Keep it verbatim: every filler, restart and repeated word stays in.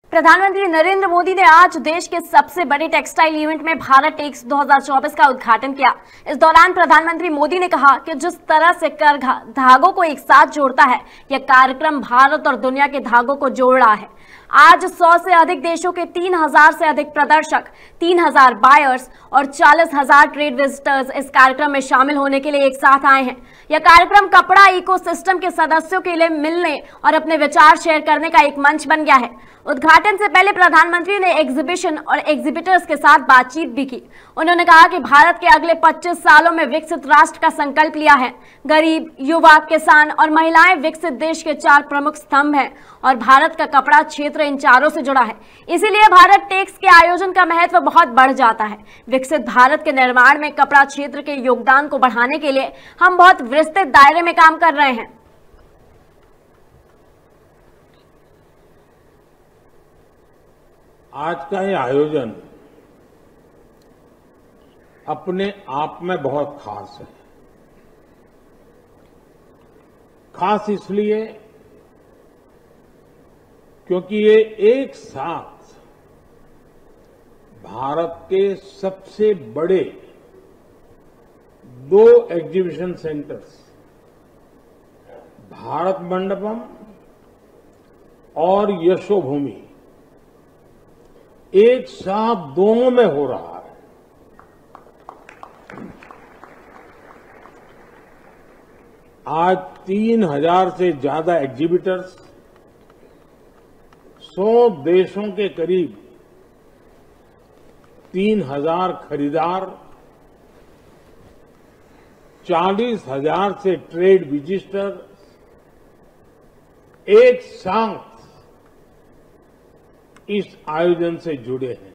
प्रधानमंत्री नरेंद्र मोदी ने आज देश के सबसे बड़े टेक्सटाइल इवेंट में भारत टेक्स दो हज़ार चौबीस का उद्घाटन किया। इस दौरान प्रधानमंत्री मोदी ने कहा कि जिस तरह से कर धागों को एक साथ जोड़ता है, यह कार्यक्रम भारत और दुनिया के धागों को जोड़ रहा है। आज सौ से अधिक देशों के तीन हज़ार से अधिक प्रदर्शक, तीन हज़ार बायर्स और चालीस हज़ार ट्रेड विजिटर्स इस कार्यक्रम में शामिल होने के लिए एक साथ आए हैं। यह कार्यक्रम कपड़ा इकोसिस्टम के सदस्यों के लिए मिलने और अपने विचार शेयर करने का एक मंच बन गया है। उद्घाटन से पहले प्रधानमंत्री ने एग्जीबिशन और एग्जिबिटर्स के साथ बातचीत भी की। उन्होंने कहा कि भारत के अगले पच्चीस सालों में विकसित राष्ट्र का संकल्प लिया है। गरीब, युवा, किसान और महिलाएं विकसित देश के चार प्रमुख स्तंभ हैं और भारत का कपड़ा क्षेत्र इन चारों से जुड़ा है। इसीलिए भारत टेक्स के आयोजन का महत्व बहुत बढ़ जाता है। विकसित भारत के निर्माण में कपड़ा क्षेत्र के योगदान को बढ़ाने के लिए हम बहुत विस्तृत दायरे में काम कर रहे हैं। आज का ये आयोजन अपने आप में बहुत खास है। खास इसलिए क्योंकि ये एक साथ भारत के सबसे बड़े दो एग्जीबिशन सेंटर्स, भारत मंडपम और यशोभूमि, एक साथ दोनों में हो रहा है। आज तीन हजार से ज्यादा एग्जीबिटर्स, सौ देशों के करीब तीन हजार खरीदार, चालीस हजार से ट्रेड विजिटर एक साथ इस आयोजन से जुड़े हैं।